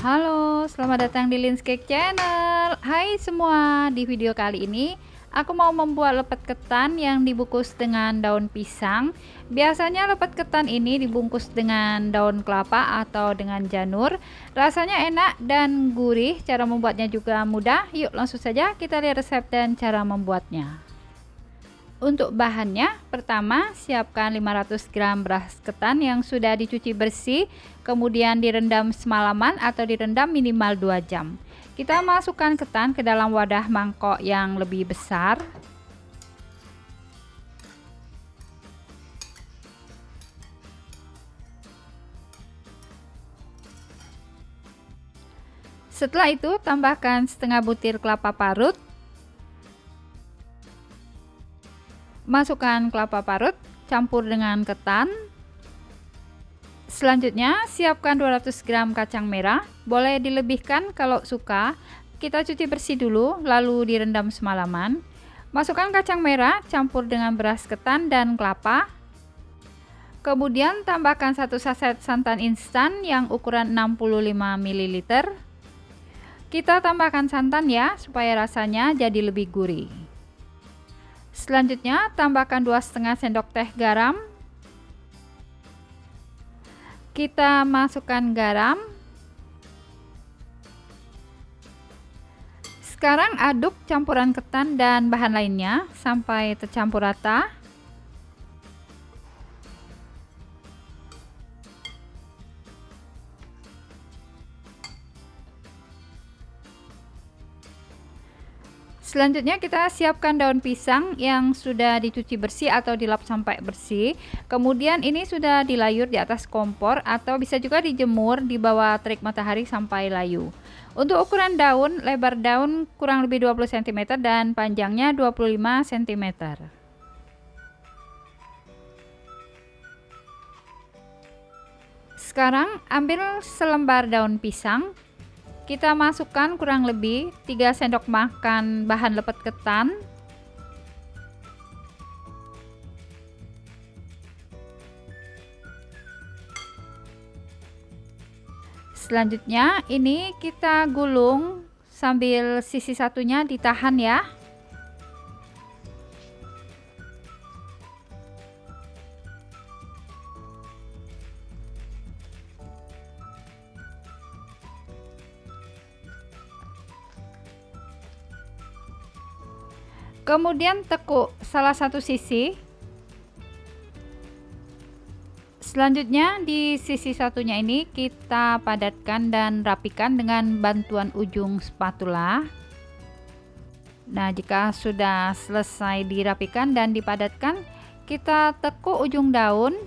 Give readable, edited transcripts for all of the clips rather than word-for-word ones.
Halo, selamat datang di Lin's Cake Channel. Hai semua, di video kali ini aku mau membuat lepet ketan yang dibungkus dengan daun pisang. Biasanya lepet ketan ini dibungkus dengan daun kelapa atau dengan janur. Rasanya enak dan gurih, cara membuatnya juga mudah. Yuk langsung saja kita lihat resep dan cara membuatnya. Untuk bahannya, pertama siapkan 500 gram beras ketan yang sudah dicuci bersih, kemudian direndam semalaman atau direndam minimal 2 jam. Kita masukkan ketan ke dalam wadah mangkok yang lebih besar. Setelah itu, tambahkan setengah butir kelapa parut. Masukkan kelapa parut, campur dengan ketan. Selanjutnya, siapkan 200 gram kacang merah. Boleh dilebihkan kalau suka. Kita cuci bersih dulu, lalu direndam semalaman. Masukkan kacang merah, campur dengan beras ketan dan kelapa. Kemudian tambahkan 1 saset santan instan yang ukuran 65 ml. Kita tambahkan santan ya, supaya rasanya jadi lebih gurih. Selanjutnya, tambahkan 2,5 sendok teh garam. Kita masukkan garam. Sekarang aduk campuran ketan dan bahan lainnya sampai tercampur rata. Selanjutnya kita siapkan daun pisang yang sudah dicuci bersih atau dilap sampai bersih. Kemudian ini sudah dilayur di atas kompor atau bisa juga dijemur di bawah terik matahari sampai layu. Untuk ukuran daun, lebar daun kurang lebih 20 cm dan panjangnya 25 cm. Sekarang ambil selembar daun pisang. Kita masukkan kurang lebih 3 sendok makan bahan lepet ketan. Selanjutnya ini kita gulung sambil sisi satunya ditahan ya. Kemudian tekuk salah satu sisi. Selanjutnya di sisi satunya ini kita padatkan dan rapikan dengan bantuan ujung spatula. Nah, jika sudah selesai dirapikan dan dipadatkan, kita tekuk ujung daun.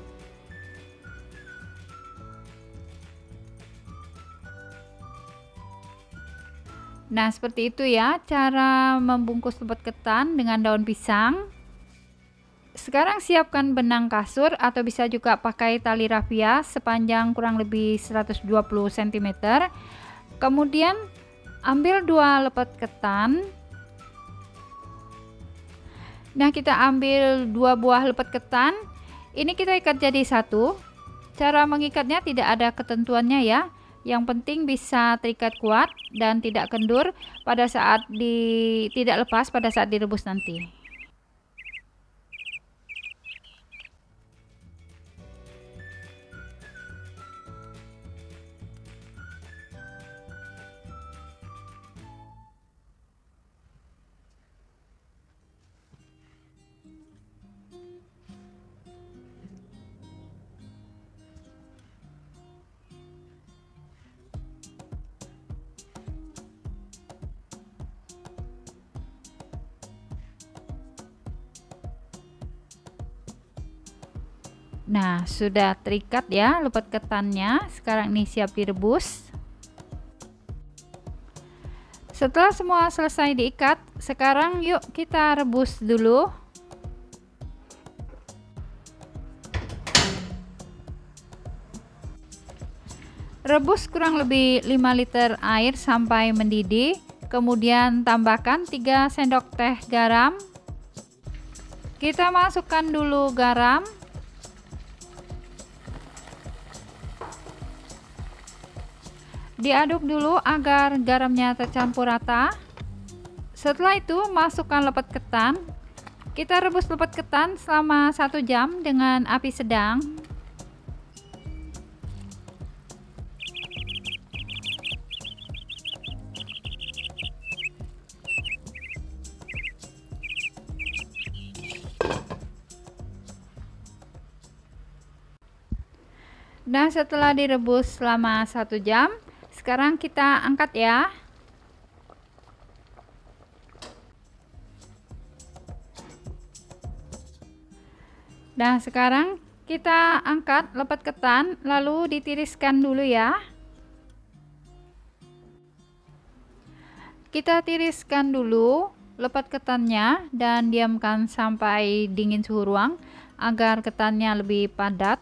Nah, seperti itu ya cara membungkus lepet ketan dengan daun pisang. Sekarang siapkan benang kasur atau bisa juga pakai tali rafia sepanjang kurang lebih 120 cm. Kemudian ambil 2 lepet ketan. Nah, kita ambil 2 buah lepet ketan. Ini kita ikat jadi satu. Cara mengikatnya tidak ada ketentuannya ya. Yang penting bisa terikat kuat dan tidak kendur pada saat tidak lepas pada saat direbus nanti. Nah, sudah terikat ya lepet ketannya. Sekarang ini siap direbus. Setelah semua selesai diikat, sekarang yuk kita rebus dulu. Rebus kurang lebih 5 liter air sampai mendidih. Kemudian tambahkan 3 sendok teh garam. Kita masukkan dulu garam. Diaduk dulu agar garamnya tercampur rata. Setelah itu masukkan lepet ketan. Kita rebus lepet ketan selama 1 jam dengan api sedang. Nah, setelah direbus selama 1 jam, sekarang kita angkat ya. Nah, sekarang kita angkat lepet ketan, lalu ditiriskan dulu ya. Kita tiriskan dulu lepet ketannya dan diamkan sampai dingin suhu ruang agar ketannya lebih padat.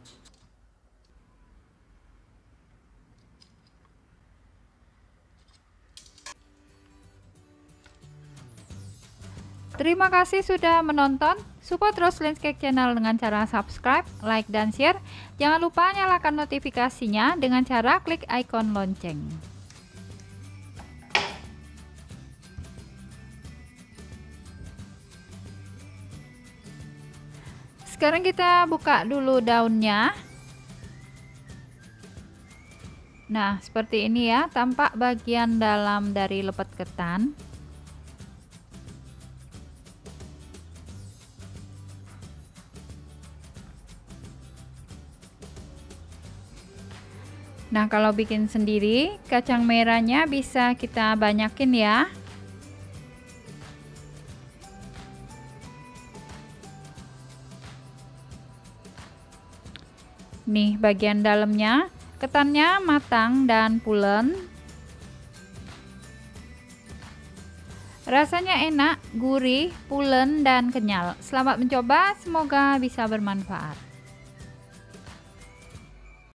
Terima kasih sudah menonton. Support terus Lens Cake Channel dengan cara subscribe, like, dan share. Jangan lupa nyalakan notifikasinya dengan cara klik icon lonceng. Sekarang kita buka dulu daunnya. Nah, seperti ini ya, tampak bagian dalam dari lepet ketan. Nah, kalau bikin sendiri, kacang merahnya bisa kita banyakin ya. Nih, bagian dalamnya, ketannya matang dan pulen. Rasanya enak, gurih, pulen, dan kenyal. Selamat mencoba, semoga bisa bermanfaat.